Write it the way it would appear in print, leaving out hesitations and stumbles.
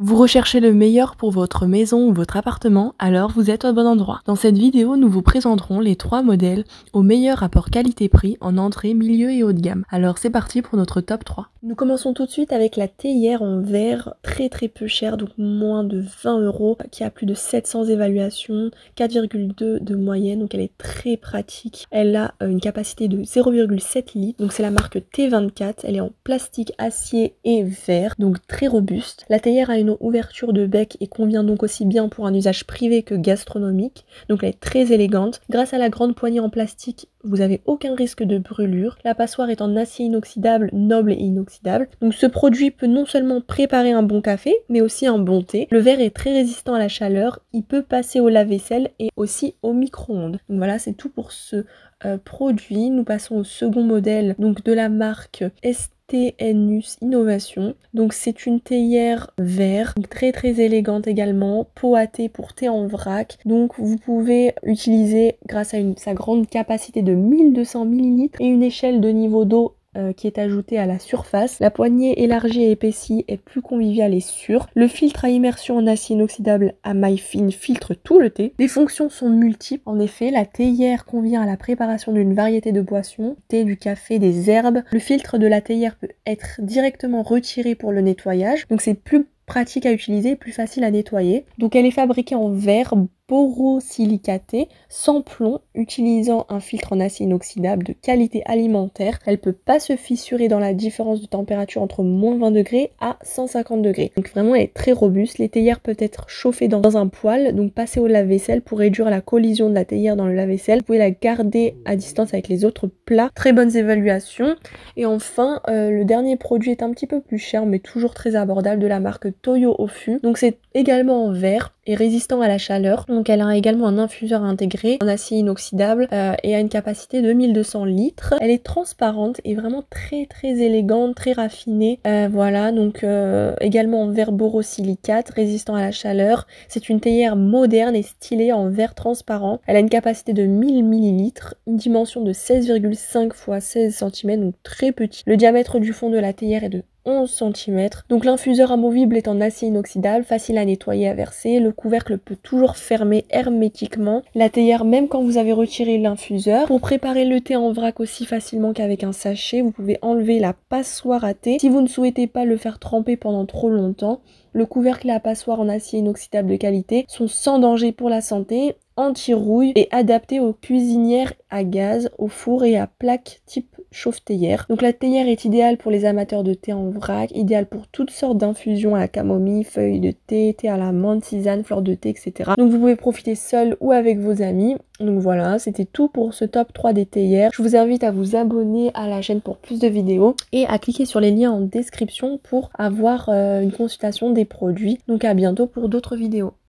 Vous recherchez le meilleur pour votre maison ou votre appartement, alors vous êtes au bon endroit. Dans cette vidéo, nous vous présenterons les 3 modèles au meilleur rapport qualité-prix en entrée, milieu et haut de gamme. Alors c'est parti pour notre top 3. Nous commençons tout de suite avec la théière en verre, très peu chère, donc moins de 20 €, qui a plus de 700 évaluations, 4,2 de moyenne, donc elle est très pratique. Elle a une capacité de 0,7 litres, donc c'est la marque T24, elle est en plastique, acier et verre, donc très robuste. La théière a une ouverture de bec et convient donc aussi bien pour un usage privé que gastronomique, donc elle est très élégante. Grâce à la grande poignée en plastique, vous n'avez aucun risque de brûlure. La passoire est en acier inoxydable, noble et inoxydable. Donc ce produit peut non seulement préparer un bon café, mais aussi un bon thé. Le verre est très résistant à la chaleur, il peut passer au lave-vaisselle et aussi au micro-ondes. Donc voilà, c'est tout pour ce produit. Nous passons au second modèle, donc de la marque STNUS Innovation. Donc c'est une théière verre, très élégante également, pot à thé pour thé en vrac. Donc vous pouvez utiliser, grâce à sa grande capacité de 1200 ml et une échelle de niveau d'eau qui est ajoutée à la surface. La poignée élargie et épaissie est plus conviviale et sûre. Le filtre à immersion en acier inoxydable à maille fine filtre tout le thé. Les fonctions sont multiples. En effet, la théière convient à la préparation d'une variété de boissons, thé, du café, des herbes. Le filtre de la théière peut être directement retiré pour le nettoyage. Donc c'est plus pratique à utiliser, plus facile à nettoyer. Donc elle est fabriquée en verre borosilicaté, sans plomb, utilisant un filtre en acier inoxydable de qualité alimentaire. Elle peut pas se fissurer dans la différence de température entre moins 20 degrés à 150 degrés. Donc vraiment elle est très robuste. Les théières peuvent être chauffées dans un poêle, donc passer au lave-vaisselle pour réduire la collision de la théière dans le lave-vaisselle. Vous pouvez la garder à distance avec les autres plats. Très bonnes évaluations. Et enfin, le dernier produit est un petit peu plus cher, mais toujours très abordable, de la marque Toyo Ofu. Donc c'est également en verre et résistant à la chaleur. Donc elle a également un infuseur intégré en acier inoxydable et a une capacité de 1200 litres. Elle est transparente et vraiment très élégante, très raffinée. Voilà, donc également en verre borosilicate, résistant à la chaleur. C'est une théière moderne et stylée en verre transparent. Elle a une capacité de 1000 ml, une dimension de 16,5 x 16 cm, donc très petit. Le diamètre du fond de la théière est de 11 cm. Donc l'infuseur amovible est en acier inoxydable, facile à nettoyer, à verser. Le couvercle peut toujours fermer hermétiquement. La théière, même quand vous avez retiré l'infuseur. Pour préparer le thé en vrac aussi facilement qu'avec un sachet, vous pouvez enlever la passoire à thé. Si vous ne souhaitez pas le faire tremper pendant trop longtemps, le couvercle et la passoire en acier inoxydable de qualité sont sans danger pour la santé, anti-rouille et adaptés aux cuisinières à gaz, au four et à plaque type chauffe-théière. Donc la théière est idéale pour les amateurs de thé en vrac, idéale pour toutes sortes d'infusions à la camomille, feuilles de thé, thé à la menthe, tisane, fleurs de thé, etc. Donc vous pouvez profiter seul ou avec vos amis. Donc voilà, c'était tout pour ce top 3 des théières. Je vous invite à vous abonner à la chaîne pour plus de vidéos et à cliquer sur les liens en description pour avoir une consultation des produits. Donc à bientôt pour d'autres vidéos.